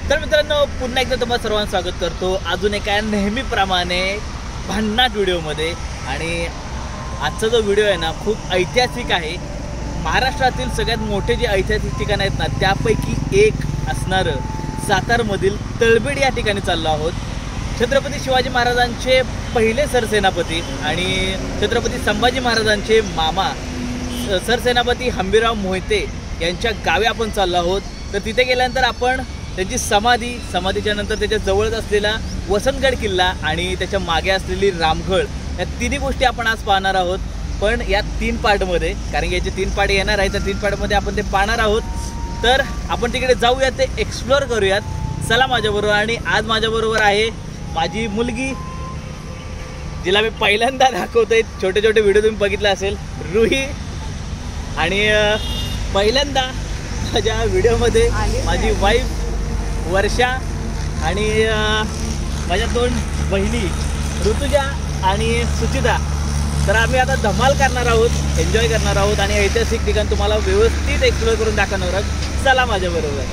तर मित्रांनो, पुन्हा एकदा तुम्हाला सर्वांचं स्वागत करतो अजून एका नेहमीप्रमाणे भन्नाट व्हिडिओमध्ये. आणि आजचा जो व्हिडिओ आहे ना, खूप ऐतिहासिक आहे. महाराष्ट्रातील सगळ्यात मोठे जे ऐतिहासिक ठिकाण आहेत ना, त्यापैकी एक असणारं सातारमधील तळबेड या ठिकाणी चाललो आहोत. छत्रपती शिवाजी महाराजांचे पहिले सरसेनापती आणि छत्रपती संभाजी महाराजांचे मामा सरसेनापती हंबीरराव मोहिते यांच्या गावी आपण चाललो आहोत. तर तिथे गेल्यानंतर आपण त्यांची समाधीच्या नंतर त्याच्या जवळच असलेला वसंतगड किल्ला आणि त्याच्या मागे असलेली रामगड, या तिन्ही गोष्टी आपण आज पाहणार आहोत. पण या 3 पार्टमध्ये, कारण याचे 3 पार्ट येणार आहेत, त्या 3 पार्टमध्ये आपण ते पाहणार आहोत. तर आपण तिकडे जाऊयात, ते एक्सप्लोअर करूयात. चला माझ्याबरोबर. आणि आज माझ्याबरोबर आहे माझी मुलगी, जिला मी पहिल्यांदा दाखवतोय. छोटे छोटे व्हिडिओ तुम्ही बघितला असेल, रुही. आणि पहिल्यांदा माझ्या व्हिडिओमध्ये माझी वाईफ वर्षा आणि माझ्या 2 बहिणी ऋतुजा आणि सुचिता. तर आम्ही आता धमाल करणार आहोत, एन्जॉय करणार आहोत आणि ऐतिहासिक ठिकाण तुम्हाला व्यवस्थित एक्सप्लोअर करून दाखवणार आहोत. चला माझ्याबरोबर.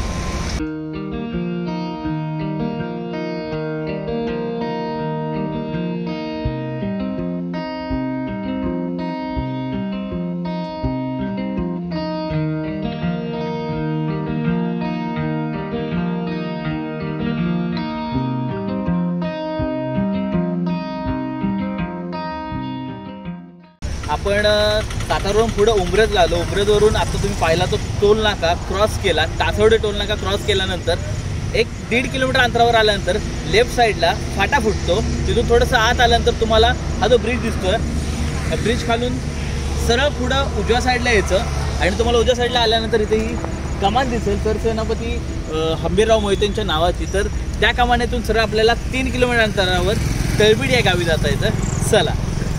आपण सातारवरून पुढे उमरेजला आलो. उमरेजवरून आता तुम्ही पाहिला तो टोल नाका क्रॉस केला, तासवडे टोल नाका क्रॉस केल्यानंतर 1-1.5 किलोमीटर अंतरावर आल्यानंतर लेफ्ट साईडला फाटा फुटतो. तिथून थोडंसं आत आल्यानंतर तुम्हाला हा जो ब्रिज दिसतोय, ब्रिज खालून सरळ पुढं उजव्या साईडला यायचं आणि तुम्हाला उजव्या साईडला आल्यानंतर इथे ही कमान दिसेल, सरसेनापती हंबीरराव मोहितेंच्या नावाची. तर त्या कमानीतून सरळ आपल्याला 3 किलोमीटर अंतरावर तळबेड या गावी जाता येतं. चला.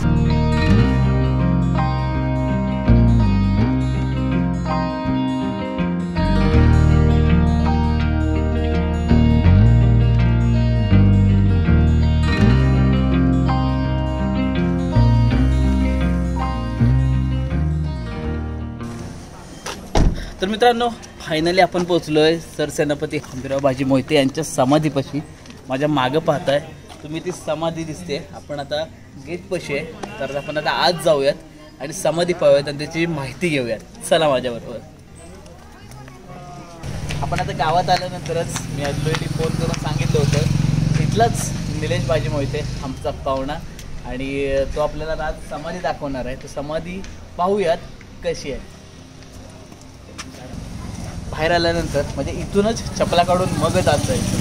तर मित्रांनो, फायनली आपण पोहोचलो आहे सरसेनापती हंबीरराव बाजी मोहिते यांच्या समाधीपाशी. माझ्या मागं पाहताय तुम्ही, ती समाधी दिसते. आपण आता गेटपाशी आहे, तर आपण आता आत जाऊयात आणि समाधी पाहूयात आणि त्याची माहिती घेऊयात. चला माझ्याबरोबर. आपण आता गावात आल्यानंतरच मी ऑलरेडी फोन करून सांगितलं होतं, इथलाच निलेश बाजी मोहिते आमचा पाहुणा, आणि तो आपल्याला आज समाधी दाखवणार आहे. तर समाधी पाहूयात कशी आहे. बाहेर आल्यानंतर म्हणजे इथूनच चपला काढून मगच आत जायचं.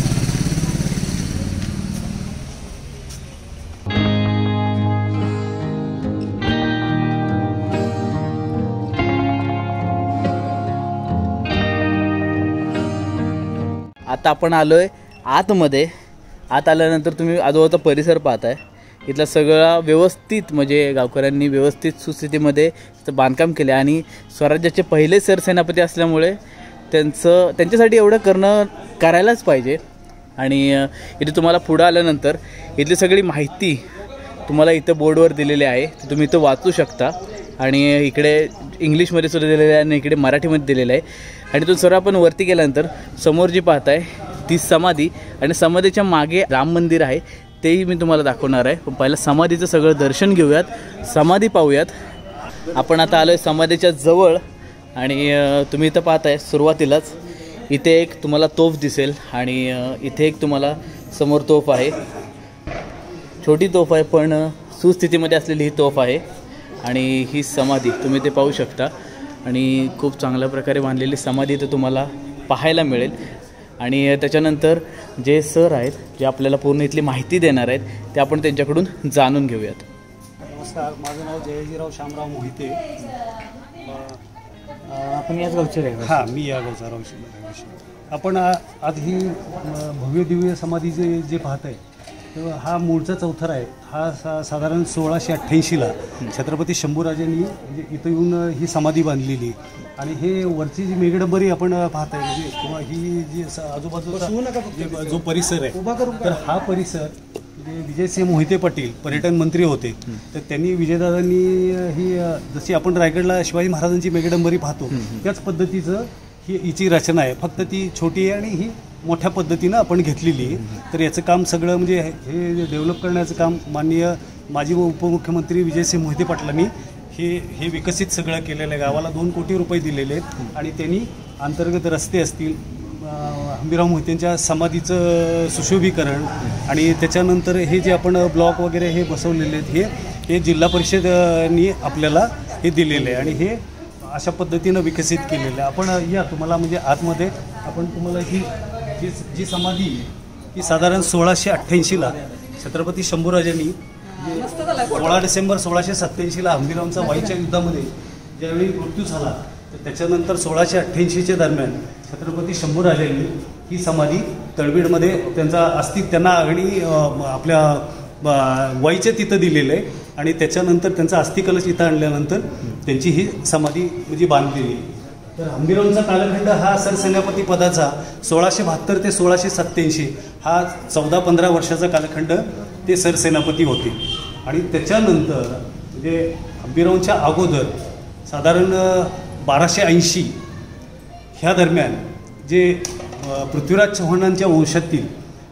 आता आपण आलोय आतमध्ये. आत आल्यानंतर तुम्ही आजूबाजूचा परिसर पाहताय. इथला सगळा व्यवस्थित, म्हणजे गावकऱ्यांनी व्यवस्थित सुस्थितीमध्ये बांधकाम केले आणि स्वराज्याचे पहिले सरसेनापती असल्यामुळे त्यांच्यासाठी एवढं करायलाच पाहिजे. आणि इथे तुम्हाला पुढं आल्यानंतर इथली सगळी माहिती तुम्हाला इथं बोर्डवर दिलेली आहे, तुम्ही इथं वाचू शकता. आणि इकडे इंग्लिशमध्ये सुद्धा दिलेलं आहे आणि इकडे मराठीमध्ये दिलेलं आहे. आणि तो सर्व आपण वरती गेल्यानंतर समोर जी पाहताय ती समाधी, आणि समाधीच्या मागे राम मंदिर आहे, तेही मी तुम्हाला दाखवणार आहे. पण पहिलं समाधीचं सगळं दर्शन घेऊयात, समाधी पाहूयात. आपण आता आलो आहे समाधीच्या जवळ आणि तुम्ही इथं पाहताय सुरुवातीलाच इथे एक तुम्हाला तोफ दिसेल आणि इथे एक तुम्हाला समोर तोफ आहे. छोटी तोफ आहे पण सुस्थितीमध्ये असलेली ही तोफ आहे. आणि ही समाधी तुम्ही ते पाहू शकता. आणि खूप चांगल्या प्रकारे बांधलेली समाधी इथं तुम्हाला पाहायला मिळेल. आणि त्याच्यानंतर जे सर आहेत, जे आपल्याला पूर्ण इथली माहिती देणार आहेत, ते आपण त्यांच्याकडून जाणून घेऊयात. नमस्कार, माझं नाव जयजीराव शामराव मोहिते. आपण याच गावचे आहे? हां, मी या गावचा रहिवासी. आपण आज ही भव्य दिव्य समाधी जे पाहत आहे, तर हा मूळचा चौथरा आहे. हा साधारण 1688ला छत्रपती शंभूराजांनी म्हणजे इथं येऊन ही समाधी बांधलेली. आणि हे वरची जी मेघडंबरी आपण पाहत आहे, म्हणजे किंवा ही जी आजूबाजूचा जो परिसर आहे, तर हा परिसर म्हणजे विजयसिंह मोहिते पाटील पर्यटन मंत्री होते. तर त्यांनी, विजयदादांनी ही जशी आपण रायगडला शिवाजी महाराजांची मेघडंबरी पाहतो त्याच पद्धतीचं ही हिची रचना आहे. फक्त ती छोटी आहे आणि ही मोठ्या पद्धतीनं आपण घेतलेली आहे. तर याचं काम सगळं म्हणजे हे डेव्हलप करण्याचं काम माननीय माजी उपमुख्यमंत्री विजयसिंह मोहिते पाटलांनी हे विकसित सगळं केलेलं आहे. गावाला 2 कोटी रुपये दिलेले आहेत आणि त्यांनी अंतर्गत रस्ते असतील, हंबीरराव मोहितेंच्या समाधीचं सुशोभीकरण आणि त्याच्यानंतर हे जे आपण ब्लॉक वगैरे हे बसवलेले आहेत हे जिल्हा परिषदनी आपल्याला हे दिलेलं आहे आणि हे अशा पद्धतीनं विकसित केलेलं आहे. आपण या तुम्हाला म्हणजे आतमध्ये आपण तुम्हाला जी समाधी ही साधारण 1688ला छत्रपती शंभूराजांनी 16 डिसेंबर 1687ला हंबीररावांचा वाईच्या युद्धामध्ये ज्यावेळी मृत्यू झाला तर त्याच्यानंतर 1688च्या दरम्यान छत्रपती शंभूराजांनी ही समाधी तळबीडमध्ये त्यांचा त्यांना आणि आपल्या वाईच्या तिथं दिलेलं आहे आणि त्याच्यानंतर त्यांचा अस्थिकलश इथं आणल्यानंतर त्यांची ही समाधी म्हणजे बांधलेली. तर हंबीररावांचा कालखंड हा सरसेनापती पदाचा 1672 ते 1687 हा 14-15 वर्षाचा कालखंड ते सरसेनापती होते. आणि त्याच्यानंतर म्हणजे हंबीररावांच्या अगोदर साधारण 1280 ह्या दरम्यान जे पृथ्वीराज चव्हाणांच्या वंशातील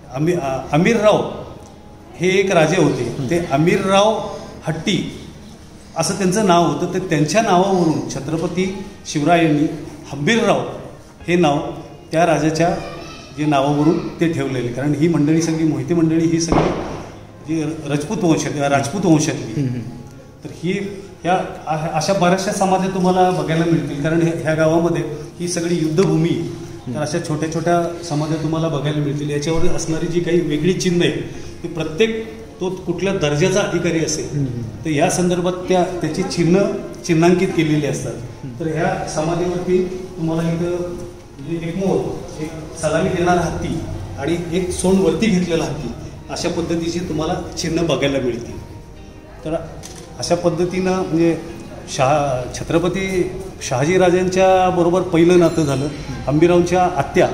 अमीरराव हे एक राजे होते. ते अमीरराव हट्टी असं त्यांचं नाव होतं. तर त्यांच्या नावावरून छत्रपती शिवरायांनी हंबीरराव हे नाव त्या राजाच्या जे नावावरून ते ठेवलेले. कारण ही मंडळी सगळी मोहिते मंडळी ही सगळी जी राजपूत वंशातली. तर ह्या अशा बऱ्याचशा समाध्या तुम्हाला बघायला मिळतील. कारण ह्या गावामध्ये ही सगळी युद्धभूमी. तर अशा छोट्या छोट्या समाध्या तुम्हाला बघायला मिळतील. याच्यावर असणारी जी काही वेगळी चिन्ह आहे ती प्रत्येक तो कुठल्या दर्जाचा अधिकारी असेल तर या संदर्भात त्याची चिन्हांकित केलेली असतात. तर ह्या समाधीवरती तुम्हाला इथं म्हणजे एक मोर, एक सलामी देणारा हत्ती आणि एक सोंड वरती घेतलेला हत्ती अशा पद्धतीची तुम्हाला चिन्ह बघायला मिळतील. तर अशा पद्धतीनं म्हणजे छत्रपती शहाजीराजांच्या बरोबर पहिलं नातं झालं. हंबीररावांच्या आत्या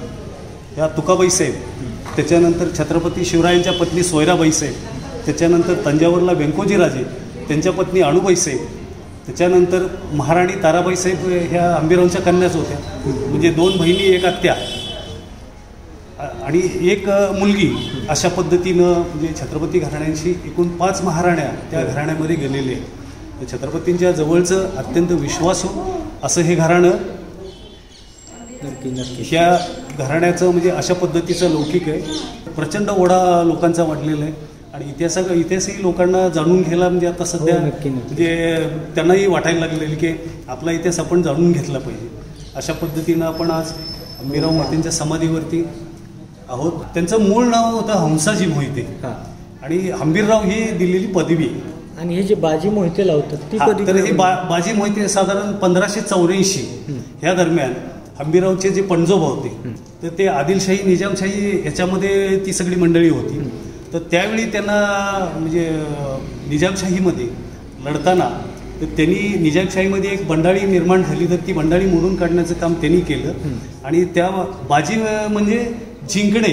या तुकाबाई साहेब, त्याच्यानंतर छत्रपती शिवरायांच्या पत्नी सोयराबाई साहेब, त्याच्यानंतर तंजावरला व्यंकोजी राजे त्यांच्या पत्नी अणुबाई साहेब, त्याच्यानंतर महाराणी ताराबाई साहेब ह्या हंबीररावांच्या कन्याच होत्या. म्हणजे 2 बहिणी, 1 आत्या आणि 1 मुलगी. अशा पद्धतीनं म्हणजे छत्रपती घराण्यांशी एकूण 5 महाराण्या त्या घराण्यामध्ये गेलेले आहेत. छत्रपतींच्या जवळचं अत्यंत विश्वासू असं हे घराणं ह्या घराण्याचं म्हणजे अशा पद्धतीचं लौकिक आहे. प्रचंड ओढा लोकांचा वाढलेला आहे आणि इतिहासही लोकांना जाणून घ्यायला म्हणजे आता सध्या म्हणजे त्यांनाही वाटायला लागलेलं की आपला इतिहास आपण जाणून घेतला पाहिजे. अशा पद्धतीनं आपण आज हंबीरराव मोहितेंच्या समाधीवरती आहोत. त्यांचं मूळ नाव होतं हंसाजी मोहिते आणि हंबीरराव ही दिलेली पदवी. आणि हे जे बाजी मोहिते लावतात ती तर हे बाजी मोहिते साधारण 1584 ह्या दरम्यान हंबीररावचे जे पणजोबा होते तर ते आदिलशाही निजामशाही ह्याच्यामध्ये ती सगळी मंडळी होती. तर त्यावेळी त्यांना म्हणजे निजामशाहीमध्ये लढताना तर त्यांनी निजामशाहीमध्ये एक बंडाळी निर्माण झाली. तर ती बंडाळी मोडून काढण्याचं काम त्यांनी केलं आणि त्या बाजी म्हणजे जिंकणे.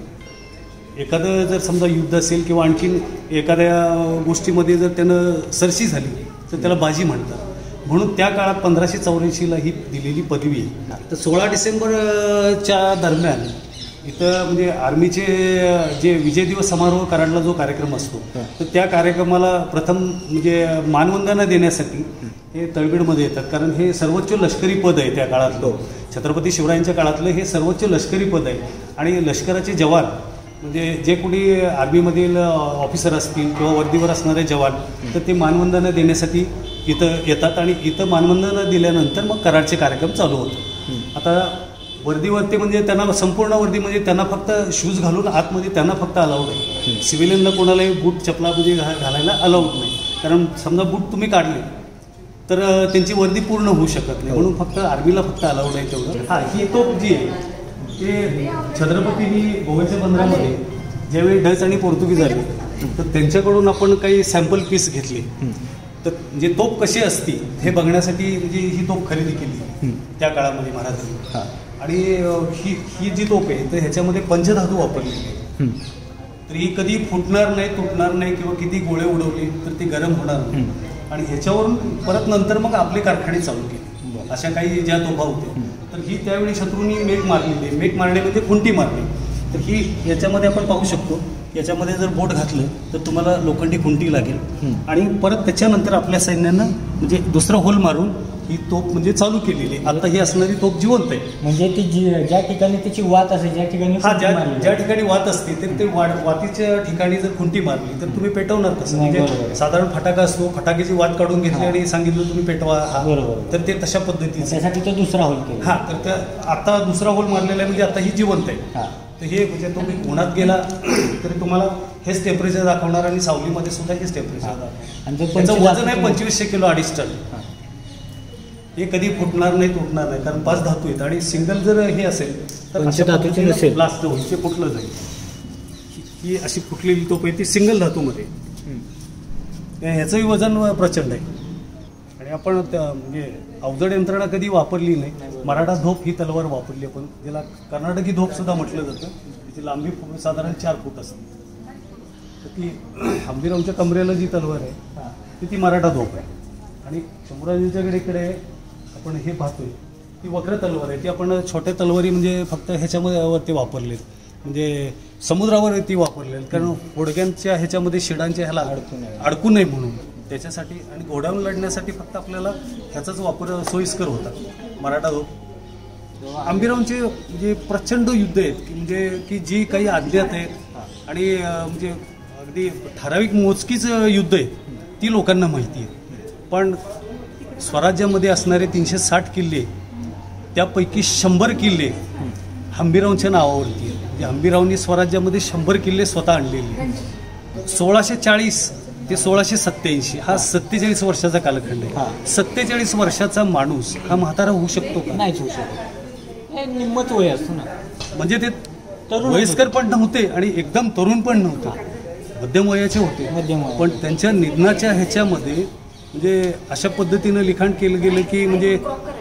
एखादं जर समजा युद्ध असेल किंवा आणखीन एखाद्या गोष्टीमध्ये जर त्यानं सरशी झाली तर त्याला बाजी म्हणतात. म्हणून त्या काळात 1584ला ही दिलेली पदवी आहे. तर 16 डिसेंबरच्या दरम्यान इथं म्हणजे आर्मीचे जे विजय दिवस समारोह कराडला जो कार्यक्रम असतो तर त्या कार्यक्रमाला प्रथम म्हणजे मानवंदना देण्यासाठी हे तळबीडमध्ये येतात. कारण हे सर्वोच्च लष्करी पद आहे त्या काळातलं. छत्रपती शिवरायांच्या काळातलं हे सर्वोच्च लष्करी पद आहे आणि लष्कराचे जवान म्हणजे जे कोणी आर्मीमधील ऑफिसर असतील किंवा वर्दीवर असणारे जवान तर ते मानवंदना देण्यासाठी इथं येतात आणि इथं मानवंदना दिल्यानंतर मग कराडचे कार्यक्रम चालू होतात. आता वर्दीवरती म्हणजे त्यांना संपूर्ण वर्दी म्हणजे त्यांना फक्त शूज घालून आतमध्ये त्यांना फक्त अलाउड आहे. सिव्हिलियनला कोणालाही बूट चपला म्हणजे घालायला अलाउड नाही. कारण समजा बूट तुम्ही काढले तर त्यांची वर्दी पूर्ण होऊ शकत नाही. म्हणून फक्त आर्मीला फक्त अलाउड आहे तेवढं. ही तोप जी आहे ते छत्रपतींनी गोव्याच्या बंदरामध्ये ज्यावेळी डच आणि पोर्तुगीज आले तर त्यांच्याकडून आपण काही सॅम्पल पीस घेतले. तर म्हणजे तोप कशी असती हे बघण्यासाठी म्हणजे ही तोप खरेदी केली त्या काळामध्ये महाराजांनी. आणि ही जी तोप आहे तर ह्याच्यामध्ये पंचधातू वापरलेली आहे. तर ही कधी फुटणार नाही, तुटणार नाही किंवा किती गोळे उडवले तर ती गरम होणार नाही. आणि ह्याच्यावरून परत नंतर मग आपले कारखाने चालू केले. अशा काही ज्या तोफा होत्या तर तर ही त्यावेळी शत्रूंनी मेघ मारलेली आहे. मेघ मारणे म्हणजे खुंटी मारणे. तर ही याच्यामध्ये आपण पाहू शकतो, याच्यामध्ये जर बोट घातलं तर तुम्हाला लोखंडी खुंटी लागेल आणि परत त्याच्यानंतर आपल्या सैन्यानं म्हणजे दुसरा होल मारून ही तोप म्हणजे चालू केलेली आहे. आता ही असणारी तोप जिवंत आहे. म्हणजे ती ज्या ठिकाणी त्याची वात असेल, ज्या ठिकाणी हा खुंटी मारली ज्या ठिकाणी वात असते तर ते वातीच्या ठिकाणी जर खुंटी मारली तर तुम्ही पेटवणार कसं? नाही, म्हणजे बरोबर. साधारण फटाका असतो, फटाक्याची वात काढून घेतली आणि सांगितलं तुम्ही पेटवा हा, बरोबर. तर ते तशा पद्धतीचं. त्यासाठी तो दुसरा होल केला. हा, तर त्या आता दुसरा होल मारलेला आहे म्हणजे आता ही जिवंत आहे. हा. तर हे म्हणजे तुम्ही उन्हात गेला तरी तुम्हाला हेच टेम्परेचर दाखवणार आणि सावलीमध्ये सुद्धा हेच टेम्परेचर दाखवणार. आणि जो त्याचं वजन आहे 2500 किलो, 2.5 टन. हे कधी फुटणार नाही, तुटणार नाही, कारण 5 धातू आहेत आणि सिंगल जर हे असेल तर पंचधातूचे नसेल. ब्लास्ट होईल, ते फुटलं जाईल. ही अशी फुटलेली तोप आहे ती सिंगल धातूमध्ये. ह्याचंही वजन प्रचंड आहे आणि आपण म्हणजे अवजड यंत्रणा कधी वापरली नाही. मराठा धोप ही तलवार वापरली आपण, ज्याला कर्नाटकी धोप सुद्धा म्हटलं जातं. तिची लांबी साधारण 4 फूट असते. तर ती हंबीरावच्या कमरेला जी तलवार आहे ती मराठा धोप आहे. आणि शंभूराजांच्याकडे इकडे आपण हे पाहतोय ती वक्र तलवार आहे. ती आपण छोट्या तलवारी म्हणजे फक्त ह्याच्यामध्ये वरती वापरलेत, म्हणजे समुद्रावर ती वापरलेली, कारण घोडक्यांच्या ह्याच्यामध्ये शिडांच्या ह्याला अडकू नये म्हणून त्याच्यासाठी. आणि घोड्यावर लढण्यासाठी फक्त आपल्याला ह्याचाच वापर सोयीस्कर होता, मराठा धोप. हंबीरावांचे म्हणजे प्रचंड युद्ध आहेत की म्हणजे की जी काही अज्ञात आहेत आणि म्हणजे अगदी ठराविक मोजकीच युद्ध आहेत ती लोकांना माहिती आहे. पण स्वराज्यामध्ये असणारे 360 किल्ले त्यापैकी 100 किल्ले हंबीरावांच्या नावावरती आहे. म्हणजे हंबीरावांनी स्वराज्यामध्ये 100 किल्ले स्वतः आणलेले. 1640 ते 1687 हा 47 वर्षाचा कालखंड आहे. 47 वर्षाचा माणूस हा म्हातारा होऊ शकतो का? नाहीच होऊ शकत. हे निम्मच वय असतं ना. म्हणजे ते तरुण वयस्कर पण नव्हते आणि एकदम तरुण पण नव्हते, मध्यम वयाचे होते. मध्यम वयाचे. पण त्यांच्या निधनाच्या ह्याच्यामध्ये म्हणजे अशा पद्धतीनं लिखाण केलं गेलं की म्हणजे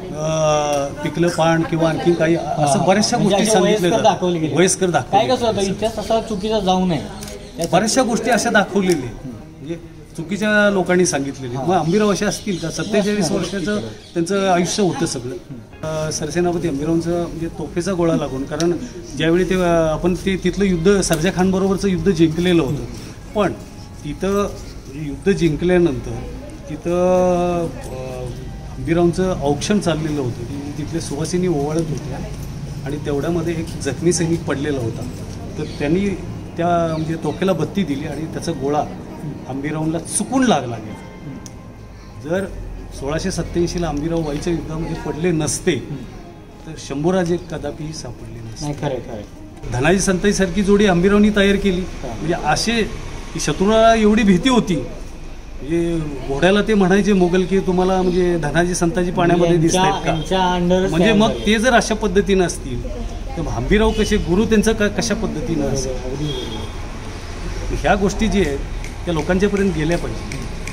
पिकलं पान किंवा आणखी काही असं बऱ्याचशा गोष्टी सांगितल्या दाखवले गेले. वयस्कर काय दाखवले. कसं होतं, इतिहास असा चुकीचा जाऊ नये, बऱ्याचशा गोष्टी अशा दाखवलेल्या म्हणजे चुकीच्या लोकांनी सांगितलेली. मग हंबीराव असे असतील का? 47 वर्षाचं त्यांचं आयुष्य होतं सगळं. सरसेनापती हंबीरावांचं म्हणजे तोफेचा गोळा लागून, कारण ज्यावेळी ते आपण ते तिथलं युद्ध सर्जा खान बरोबरचं युद्ध जिंकलेलं होतं. पण तिथं युद्ध जिंकल्यानंतर तिथं हंबीरावांचं औक्षण चाललेलं होतं की तिथले सुवासिनी ओवाळत होत्या आणि तेवढ्यामध्ये एक जखमी सैनिक पडलेला होता. तर त्यांनी त्या म्हणजे तोफेला बत्ती दिली आणि त्याचा गोळा हंबीरावांना चुकून लागला गेला. जर 1687ला हंबीराव वाईच्या युद्धामध्ये पडले नसते तर शंभूराजे कदापि सापडले नसते. खरं. धनाजी संताईसारखी जोडी हंबीरावांनी तयार केली. म्हणजे असे की शत्रूला एवढी भीती होती म्हणजे घोड्याला ते म्हणायचे मोगल की तुम्हाला म्हणजे धनाजी संताजी पाण्यामध्ये दिसत आहेत का? म्हणजे मग ते जर अशा पद्धतीनं असतील तर हंबीराव कसे गुरु त्यांचं कशा पद्धतीनं असेल. ह्या गोष्टी जी आहेत त्या लोकांच्यापर्यंत गेल्या पाहिजे.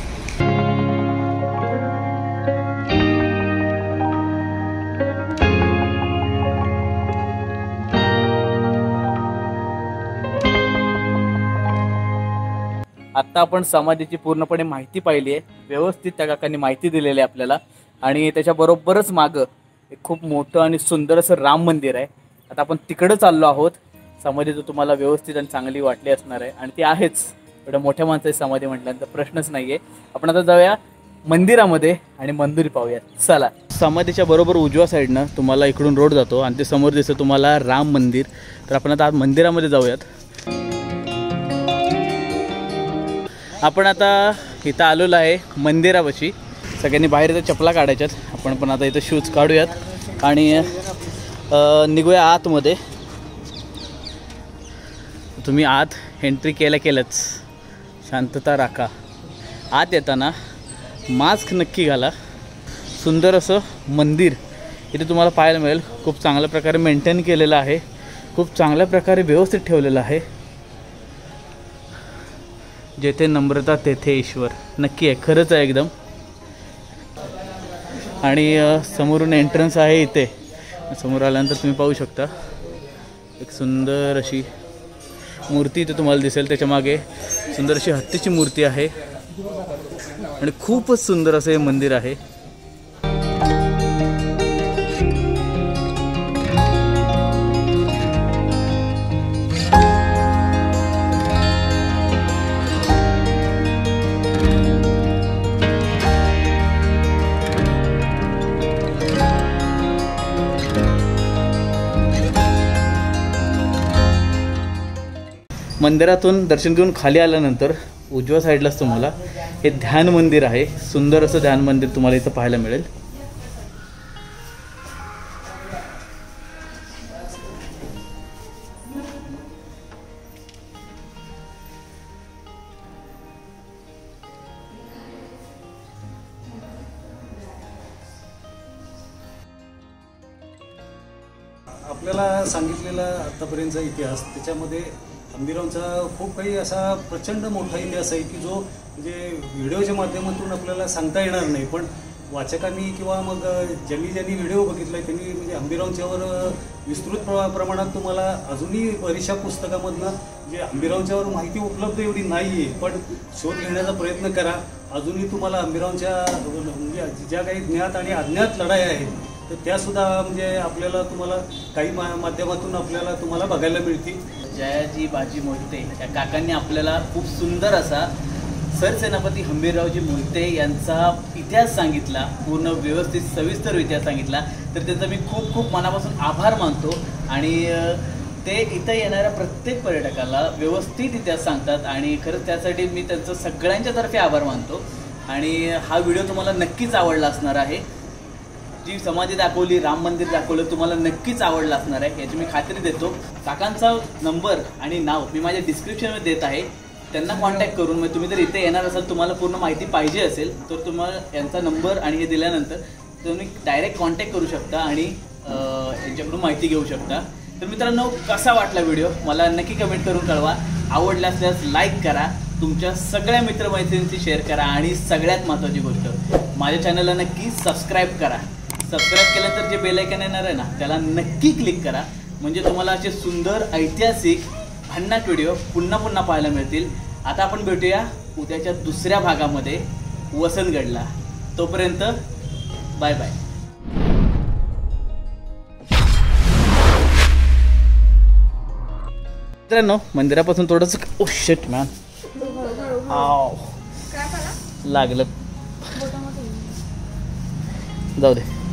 आत्ता आपण समाधीची पूर्णपणे माहिती पाहिली आहे, व्यवस्थित त्या काकांनी माहिती दिलेली आहे आपल्याला. आणि त्याच्याबरोबरच मागं एक खूप मोठं आणि सुंदर असं राम मंदिर आहे. आता आपण तिकडं चाललो आहोत. समाधी तर तुम्हाला व्यवस्थित आणि चांगली वाटली असणार आहे आणि ती आहेच. एवढ्या मोठ्या माणसाची समाधी म्हटल्यानंतर प्रश्नच नाही आहे. आपण आता जाऊया मंदिरामध्ये आणि मंदिर पाहूया. चला. समाधीच्या बरोबर उजव्या साईडनं तुम्हाला इकडून रोड जातो आणि ते समोर दिसतं तुम्हाला राम मंदिर. तर आपण आता मंदिरामध्ये जाऊयात. आपण आता इथं आलेलो आहे मंदिरापाशी. सगळ्यांनी बाहेर इथं चपला काढायच्यात. आपण पण आता इथं शूज काढूयात आणि निघूया आतमध्ये. तुम्ही आत एंट्री केल्याच शांतता राखा. आत येताना मास्क नक्की घाला. सुंदर असं मंदिर इथे तुम्हाला पाहायला मिळेल. खूप चांगल्या प्रकारे मेंटेन केलेलं आहे, खूप चांगल्या प्रकारे व्यवस्थित ठेवलेलं आहे. जेथे नम्रता तेथे ईश्वर. नक्की आहे, खरंच आहे एकदम. आणि समोरून एंट्रन्स आहे इथे. समोर आल्यानंतर तुम्ही पाहू शकता एक सुंदर अशी मूर्ती इथे तुम्हाला दिसेल. त्याच्या मागे सुंदर अशी हत्तीची मूर्ती आहे आणि खूपच सुंदर असं हे मंदिर आहे. मंदिरातून दर्शन घेऊन खाली आल्यानंतर उजव्या साईडलाच तुम्हाला हे ध्यान मंदिर आहे. सुंदर असं ध्यान मंदिर तुम्हाला इथं पाहायला मिळेल. आपल्याला सांगितलेला आत्तापर्यंतचा इतिहास, त्याच्यामध्ये हंबीरावचा खूप काही असा प्रचंड मोठा इतिहास आहे की जो म्हणजे व्हिडिओच्या माध्यमातून आपल्याला सांगता येणार नाही. पण वाचकांनी किंवा मग ज्यांनी व्हिडिओ बघितला आहे त्यांनी म्हणजे हंबीरावच्यावर विस्तृत प्रमाणात तुम्हाला अजूनही बऱ्याचशा पुस्तकामधनं जे हंबीरावच्यावर माहिती उपलब्ध एवढी नाही आहे, पण शोध घेण्याचा प्रयत्न करा. अजूनही तुम्हाला हंबीरावच्या म्हणजे ज्या काही ज्ञात आणि अज्ञात लढाया आहेत तर त्यासुद्धा म्हणजे आपल्याला तुम्हाला काही माध्यमातून आपल्याला तुम्हाला बघायला मिळतील. जयाजी बाजी मोहिते या काकांनी आपल्याला खूप सुंदर असा सरसेनापती हंबीररावजी मोहिते यांचा इतिहास सांगितला, पूर्ण व्यवस्थित सविस्तर इतिहास सांगितला. तर त्याचा मी खूप खूप मनापासून आभार मानतो. आणि ते इथं येणाऱ्या प्रत्येक पर्यटकाला व्यवस्थित इतिहास सांगतात आणि खरंच त्यासाठी मी त्यांचं सगळ्यांच्यातर्फे आभार मानतो. आणि हा व्हिडिओ तुम्हाला नक्कीच आवडला असणार आहे. जी समाधी दाखवली, राम मंदिर दाखवलं, तुम्हाला नक्कीच आवडलं असणार आहे याची मी खात्री देतो. काकांचा नंबर आणि नाव मी माझ्या डिस्क्रिप्शनमध्ये देत आहे. त्यांना कॉन्टॅक्ट करून मग तुम्ही जर इथे येणार असाल, तुम्हाला पूर्ण माहिती पाहिजे असेल तर तुम्हाला यांचा नंबर आणि हे दिल्यानंतर तुम्ही डायरेक्ट कॉन्टॅक्ट करू शकता आणि यांच्याकडून माहिती घेऊ शकता. तर मित्रांनो, कसा वाटला व्हिडिओ मला नक्की कमेंट करून कळवा. आवडला असल्यास लाईक करा, तुमच्या सगळ्या मित्रमैत्रिणींशी शेअर करा आणि सगळ्यात महत्त्वाची गोष्ट, माझ्या चॅनलला नक्की सबस्क्राईब करा. सबस्क्राईब केल्यानंतर जे बेल आयकॉन येणार आहे ना त्याला नक्की क्लिक करा, म्हणजे तुम्हाला असे सुंदर ऐतिहासिक भन्नाट व्हिडिओ पुन्हा पुन्हा पाहायला मिळतील. आता आपण भेटूया उद्याच्या दुसऱ्या भागामध्ये वसंतगडला. तोपर्यंत बाय बाय. मित्रांनो, मंदिरापासून थोडंसं ओ शिट मॅन लागलं, जाऊ दे.